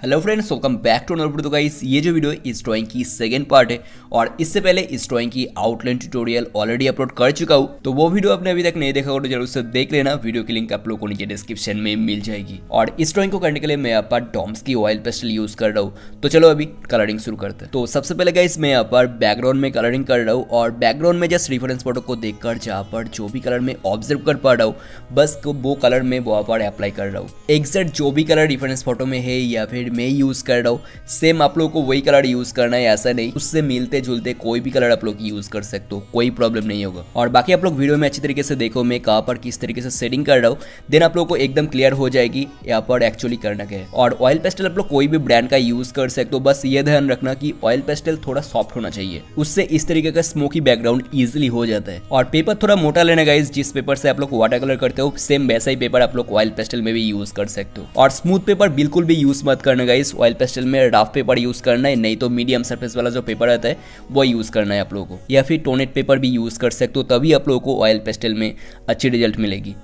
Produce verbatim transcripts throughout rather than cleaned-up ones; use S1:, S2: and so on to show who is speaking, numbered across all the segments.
S1: Hello friends, welcome back to another video. तो guys, ये जो वीडियो है इस ड्राइंग की सेकंड पार्ट है और इससे पहले इस ड्राइंग की आउटलाइन ट्यूटोरियल ऑलरेडी अपलोड कर चुका हूँ। तो वो वीडियो आपने अभी तक नहीं देखा हो तो जरूर से देख लेना। वीडियो की लिंक आप लोगों को नीचे डिस्क्रिप्शन में मिल जाएगी। और इस ड्राइंग को करने के लिए मैं यहाँ पर डॉम्स की ऑयल पेस्टल यूज कर रहा हूँ। तो चलो अभी कलरिंग शुरू करते हैं। तो सबसे पहले गाइस मैं यहाँ पर बैकग्राउंड में कलरिंग कर रहा हूँ और बैकग्राउंड में जस्ट रेफरेंस फोटो को देखकर जहाँ पर जो भी कलर में ऑब्जर्व कर पा रहा हूँ बस वो कलर में वहाँ पर अप्लाई कर रहा हूँ। एग्जैक्ट जो भी कलर रेफरेंस फोटो में है या फिर मैं यूज कर रहा हूँ सेम आप लोगों को वही कलर यूज करना है, ऐसा नहीं। उससे मिलते जुलते कोई भी कलर आप लोग यूज कर सकते हो, कोई प्रॉब्लम नहीं होगा। और बाकी आप लोग वीडियो में अच्छी तरीके से देखो मैं कहाँ पर किस तरीके से सेटिंग कर रहा हूँ, देन आप लोग को एकदम क्लियर हो जाएगी यहाँ पर एक्चुअली करना क्या है। और ऑयल पेस्टल आप लोग कोई भी ब्रांड का यूज कर सकते हो, बस ये ध्यान रखना कि ऑयल पेस्टल थोड़ा सॉफ्ट होना चाहिए, उससे इस तरीके का स्मोकी बैकग्राउंड इजिली हो जाता है। और पेपर थोड़ा मोटा लेना गाइस, जिस पेपर से आप लोग वाटर कलर करते हो सेम वैसा ही पेपर आप लोग ऑयल पेस्टल में भी यूज कर सकते हो। और स्मूथ पेपर बिल्कुल भी यूज मत करना गाइस, ऑयल पेस्टल में रफ पेपर यूज करना है, नहीं तो मीडियम सरफेस वाला जो पेपर आता है वो यूज करना है आप लोगों को, या फिर टोनेट पेपर भी यूज कर सकते हो, तभी आप लोगों को ऑयल पेस्टल में अच्छी रिजल्ट मिलेगी।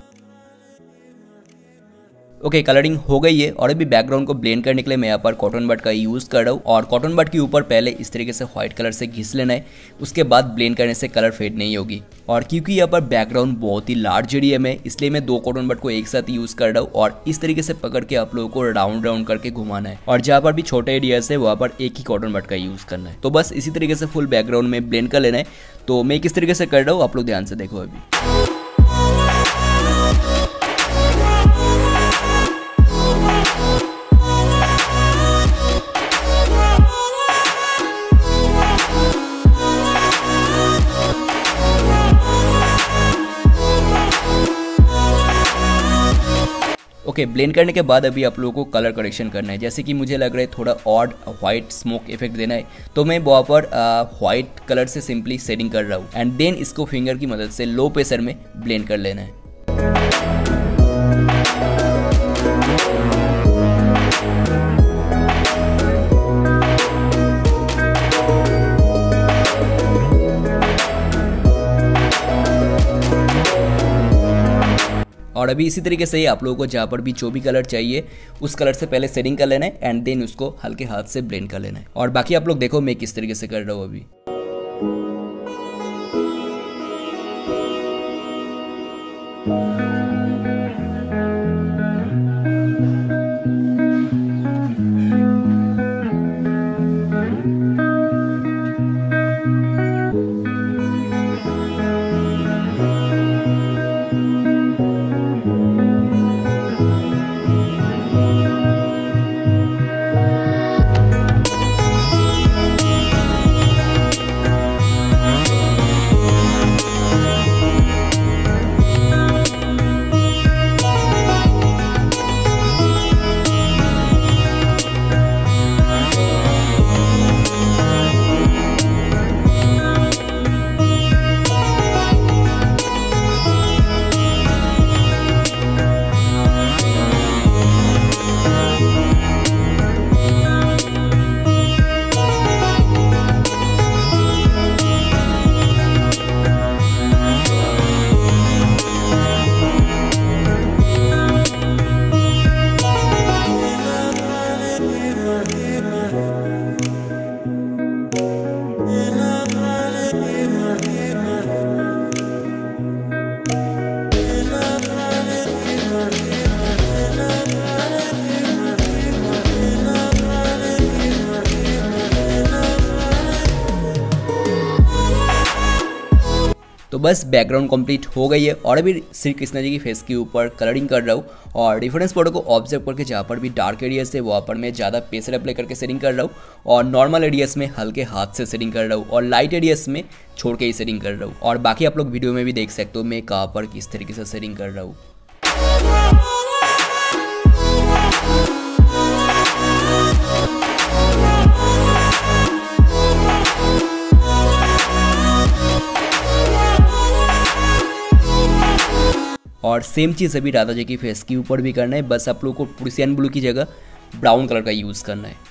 S1: ओके okay, कलरिंग हो गई है और अभी बैकग्राउंड को ब्लेंड करने के लिए मैं यहाँ पर कॉटन बड का यूज़ कर रहा हूँ। और कॉटन बड के ऊपर पहले इस तरीके से व्हाइट कलर से घिस लेना है, उसके बाद ब्लेंड करने से कलर फेड नहीं होगी। और क्योंकि यहाँ पर बैकग्राउंड बहुत ही लार्ज एरिया में इसलिए मैं दो कॉटन बड को एक साथ यूज़ कर रहा हूँ और इस तरीके से पकड़ के आप लोगों को राउंड राउंड करके घुमाना है। और जहाँ पर भी छोटे एरियाज है वहाँ पर एक ही कॉटन बड का यूज़ करना है। तो बस इसी तरीके से फुल बैकग्राउंड में ब्लेंड कर लेना है। तो मैं किस तरीके से कर रहा हूँ आप लोग ध्यान से देखो अभी। ओके okay, ब्लेंड करने के बाद अभी आप लोगों को कलर करेक्शन करना है। जैसे कि मुझे लग रहा है थोड़ा ऑड व्हाइट स्मोक इफेक्ट देना है, तो मैं वहाँ पर व्हाइट कलर से सिंपली शेडिंग कर रहा हूँ एंड देन इसको फिंगर की मदद से लो प्रेशर में ब्लेंड कर लेना है। और अभी इसी तरीके से ही आप लोगों को जहाँ पर भी जो भी कलर चाहिए उस कलर से पहले शेडिंग कर लेना है एंड देन उसको हल्के हाथ से ब्लेंड कर लेना है। और बाकी आप लोग देखो मैं किस तरीके से कर रहा हूँ अभी। तो बस बैकग्राउंड कंप्लीट हो गई है और अभी श्री कृष्णा जी की फेस के ऊपर कलरिंग कर रहा हूँ। और रेफरेंस फोटो को ऑब्जर्व करके जहाँ पर भी डार्क एरियाज है वहाँ पर मैं ज़्यादा प्रेशर अप्लाई करके सेटिंग कर रहा हूँ और नॉर्मल एरियाज में हल्के हाथ से सेटिंग कर रहा हूँ और लाइट एरियाज में छोड़ के ही सेटिंग कर रहा हूँ। और बाकी आप लोग वीडियो में भी देख सकते हो मैं कहाँ पर किस तरीके से सेटिंग कर रहा हूँ। और सेम चीज़ अभी राधा जी की फेस के ऊपर भी करना है, बस आप लोगों को प्रुसियन ब्लू की जगह ब्राउन कलर का यूज़ करना है।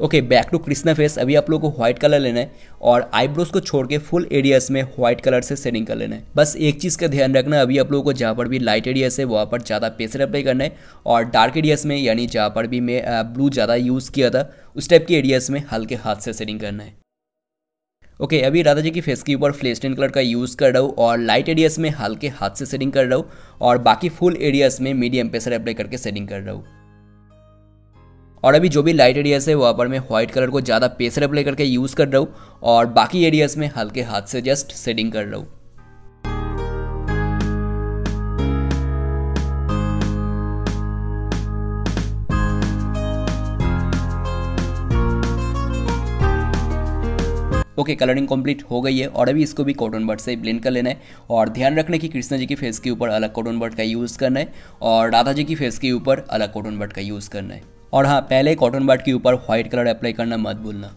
S1: Okay, back to Krishna face. अभी आप लोगों को व्हाइट कलर लेना है और आईब्रोज को छोड़ के फुल एरियाज में व्हाइट कलर से शेडिंग कर लेना है। बस एक चीज़ का ध्यान रखना, अभी आप लोगों को जहाँ पर भी लाइट एरियाज है वहाँ पर ज़्यादा पेंसिल अप्लाई करना है और डार्क एरियाज में यानी जहाँ पर भी मैं ब्लू ज़्यादा यूज़ किया था उस टाइप के एरियाज में हल्के हाथ से शेडिंग करना है। ओके okay, अभी राधा जी की फेस के ऊपर फ्लेश टेन कलर का यूज़ कर रहा हूँ और लाइट एरियाज में हल्के हाथ से शेडिंग कर रहा हूँ और बाकी फुल एरियाज में मीडियम प्रेशर अप्लाई करके शेडिंग कर रहा हूँ। और अभी जो भी लाइट एरियाज है वहाँ पर मैं व्हाइट कलर को ज़्यादा प्रेशर अप्लाई करके यूज़ कर रहा हूँ और बाकी एरियाज में हल्के हाथ से जस्ट शेडिंग कर रहा हूँ। ओके okay, कलरिंग कंप्लीट हो गई है और अभी इसको भी कॉटन बड से ब्लेंड कर लेना है और ध्यान रखना कि कृष्णा जी की फेस के ऊपर अलग कॉटन बड का यूज़ करना है और राधा जी की फेस के ऊपर अलग कॉटन बड का यूज़ करना है। और हाँ, पहले कॉटन बड के ऊपर व्हाइट कलर अप्लाई करना मत भूलना।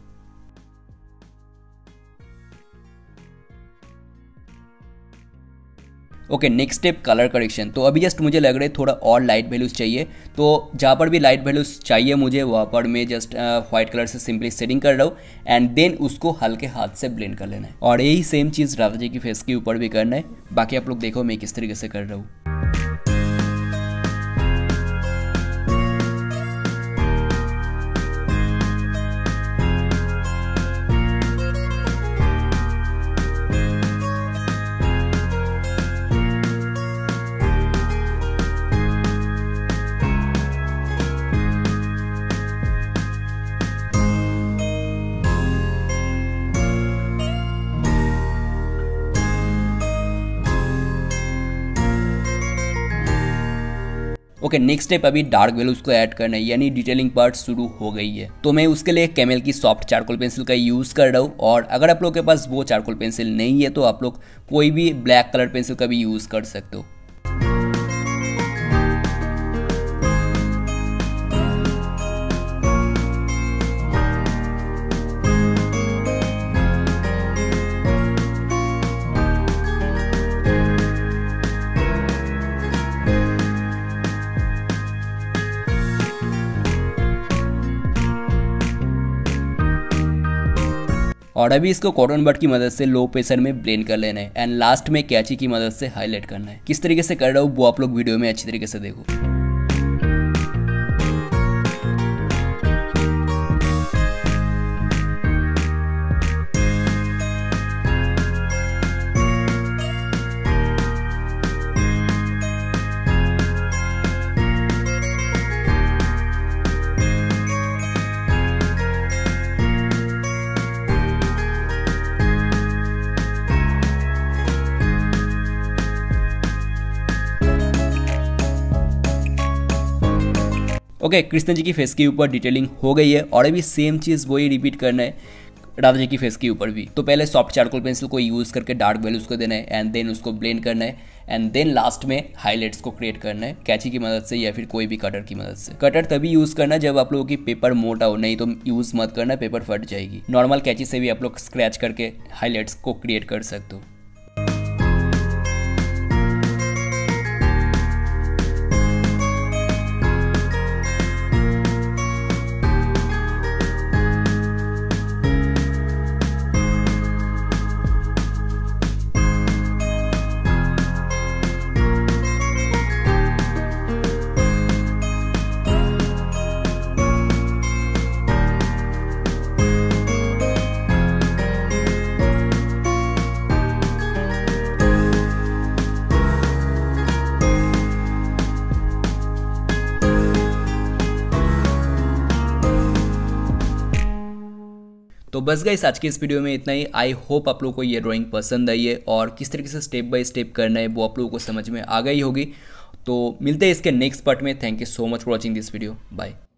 S1: Okay, next step colour correction. तो अभी जस्ट मुझे लग रहा है थोड़ा और लाइट वैल्यूज चाहिए, तो जहाँ पर भी लाइट वैल्यूज चाहिए मुझे वहाँ पर मैं जस्ट व्हाइट कलर से सिंपली शेडिंग कर रहा हूँ एंड देन उसको हल्के हाथ से ब्लेंड कर लेना है। और यही सेम चीज़ राधा जी की फेस के ऊपर भी करना है। बाकी आप लोग देखो मैं किस तरीके से कर रहा हूँ। ओके, नेक्स्ट स्टेप अभी डार्क वैल्यूज को ऐड करना है यानी डिटेलिंग पार्ट शुरू हो गई है। तो मैं उसके लिए कैमल की सॉफ्ट चारकोल पेंसिल का यूज़ कर रहा हूँ और अगर आप लोग के पास वो चारकोल पेंसिल नहीं है तो आप लोग कोई भी ब्लैक कलर पेंसिल का भी यूज़ कर सकते हो। और अभी इसको कॉटन बड की मदद से लो प्रेशर में ब्लेंड कर लेना है एंड लास्ट में कैंची की मदद से हाईलाइट करना है। किस तरीके से कर रहा हूँ वो आप लोग वीडियो में अच्छी तरीके से देखो। ओके, कृष्ण जी की फेस के ऊपर डिटेलिंग हो गई है और अभी सेम चीज़ वही रिपीट करना है राधा जी की फेस के ऊपर भी। तो पहले सॉफ्ट चारकोल पेंसिल को यूज़ करके डार्क वैल्यूज को देना है एंड देन उसको ब्लेंड करना है एंड देन लास्ट में हाईलाइट्स को क्रिएट करना है कैंची की मदद से या फिर कोई भी कटर की मदद से। कटर तभी यूज़ करना जब आप लोगों की पेपर मोटा हो, नहीं तो यूज़ मत करना, पेपर फट जाएगी। नॉर्मल कैंची से भी आप लोग स्क्रैच करके हाईलाइट्स को क्रिएट कर सकते हो। तो बस गाइस आज के इस वीडियो में इतना ही। आई होप आप लोगों को ये ड्राइंग पसंद आई है और किस तरीके से स्टेप बाय स्टेप करना है वो आप लोगों को समझ में आ गई होगी। तो मिलते हैं इसके नेक्स्ट पार्ट में। Thank you so much for watching this video. Bye.